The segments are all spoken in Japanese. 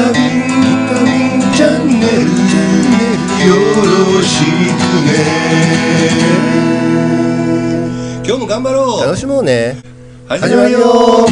チャンネルよろしくね。今日も頑張ろう。 楽しもうね。 始まるよ。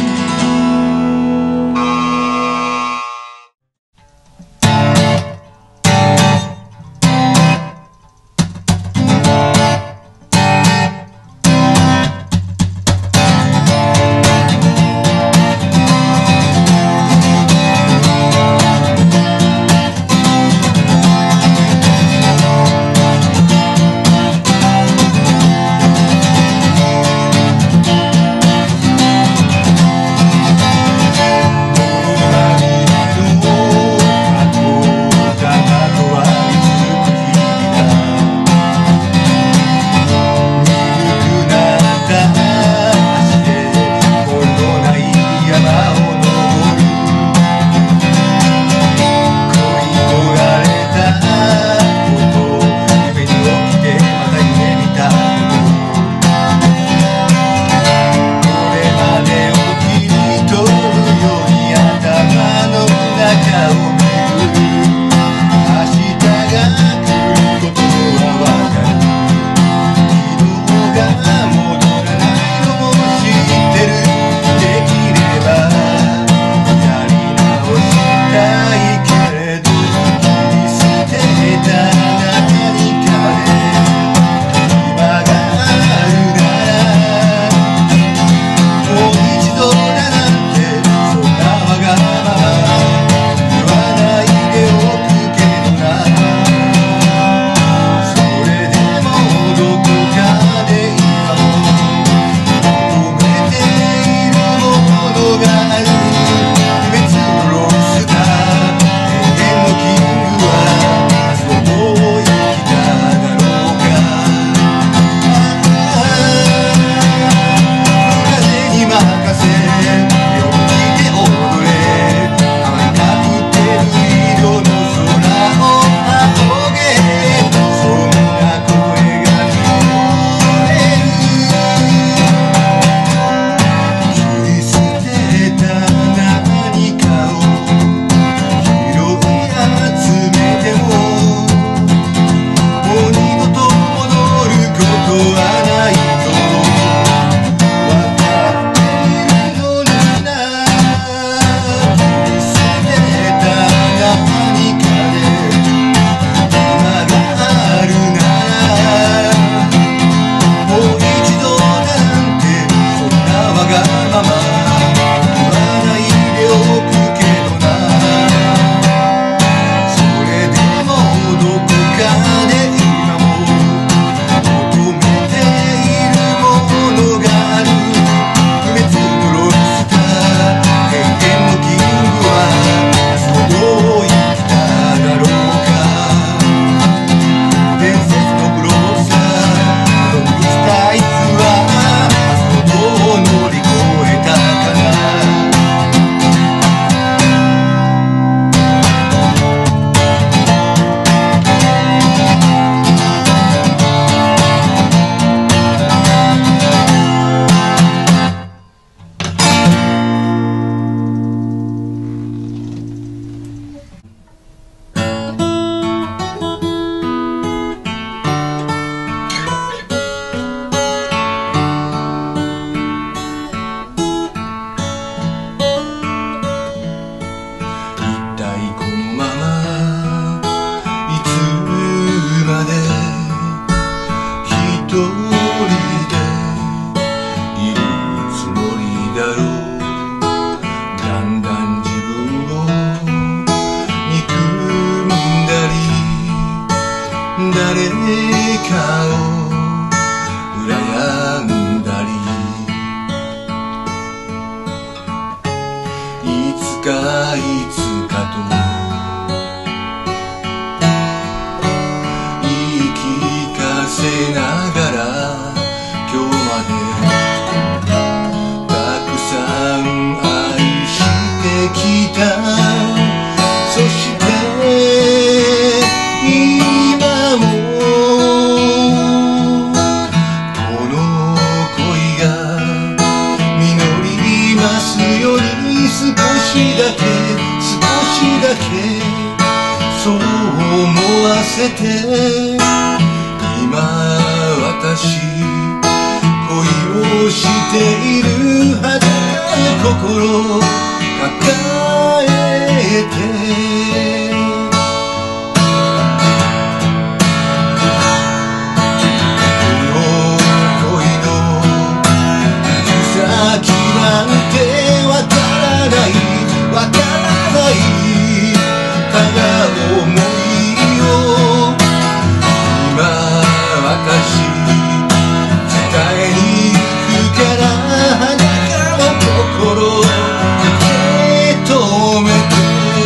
ますように少しだけせて今私恋をしているはずの心抱えてこの恋の行く先なんてわからないわからないただ思いを今私伝えに行くから裸の心受け止めて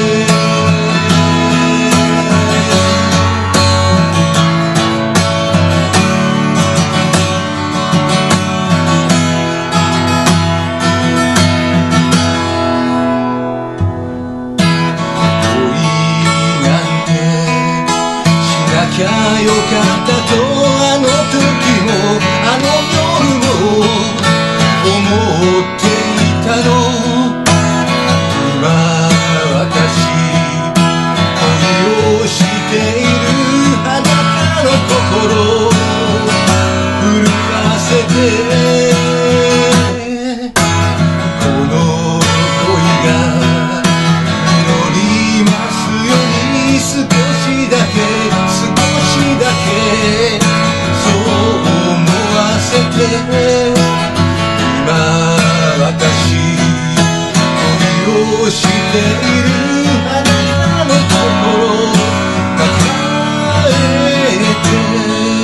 きゃよかったとあの時もあの夜も思っていたの今私恋をしている裸の心震わせてこの恋が実りますように少しだけそう思わせて今私恋をしている花のところ抱えて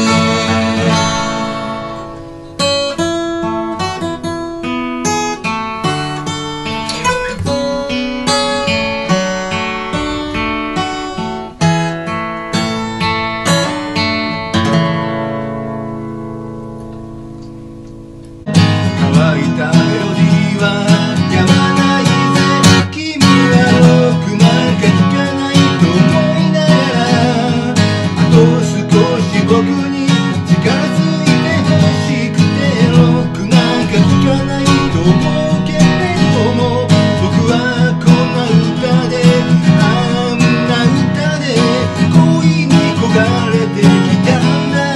乾いたメロディーはやまないぜ君はロックなんか聴かないと思いながらあと少し僕に近づいてほしくてロックなんか聴かないと思うけれども僕はこんな歌であんな歌で恋に焦がれてきたんだ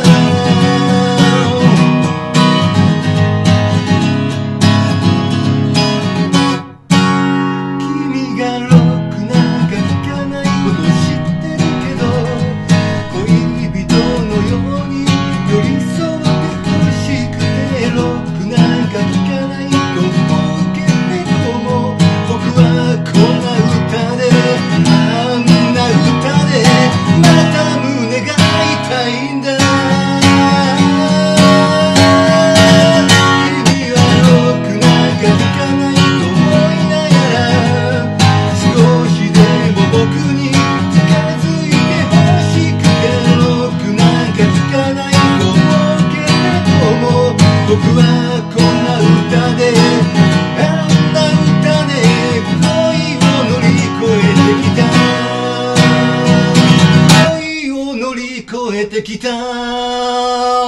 僕はこんな歌であんな歌で恋を乗り越えてきた恋を乗り越えてきた